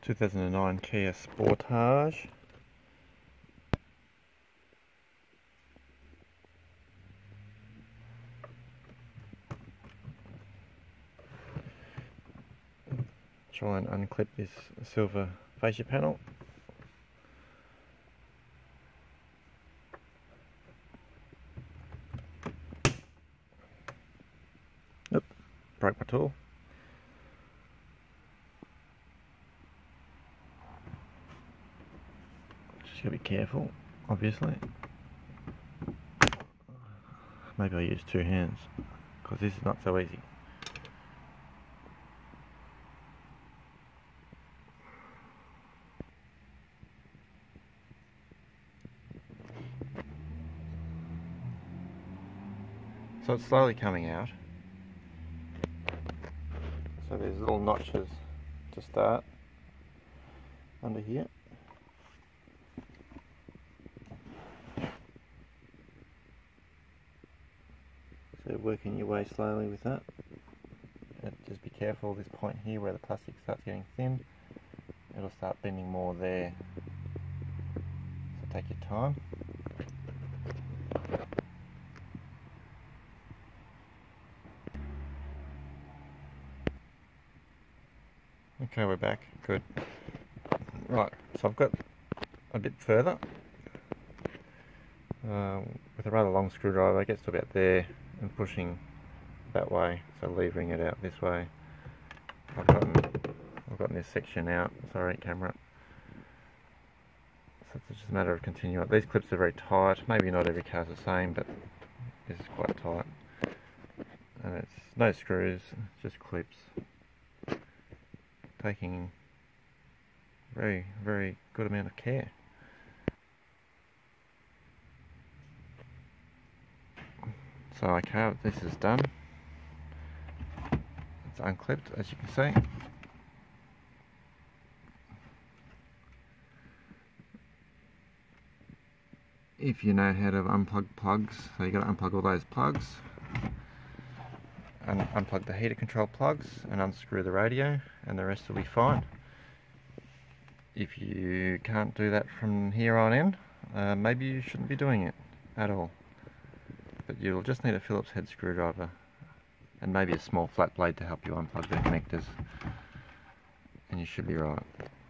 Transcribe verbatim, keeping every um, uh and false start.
two thousand nine Kia Sportage. Try and unclip this silver fascia panel. Nope, broke my tool. Just gotta be careful, obviously. Maybe I'll use two hands, because this is not so easy. So it's slowly coming out. So there's little notches to start under here. So working your way slowly with that. And just be careful this point here where the plastic starts getting thin. It'll start bending more there. So take your time. Okay, we're back. Good. Right, so I've got a bit further. Uh, with a rather long screwdriver, it gets to about there and pushing that way, so levering it out this way. I've gotten, I've gotten this section out. Sorry, camera. So it's just a matter of continuing. These clips are very tight. Maybe not every car's the same, but this is quite tight. And it's no screws, just clips. Taking very, very good amount of care. So okay, this is done. It's unclipped, as you can see. If you know how to unplug plugs, so you got to unplug all those plugs, and unplug the heater control plugs, and unscrew the radio, and the rest will be fine. If you can't do that from here on in, uh, maybe you shouldn't be doing it at all. But you'll just need a Phillips head screwdriver and maybe a small flat blade to help you unplug the connectors, and you should be right.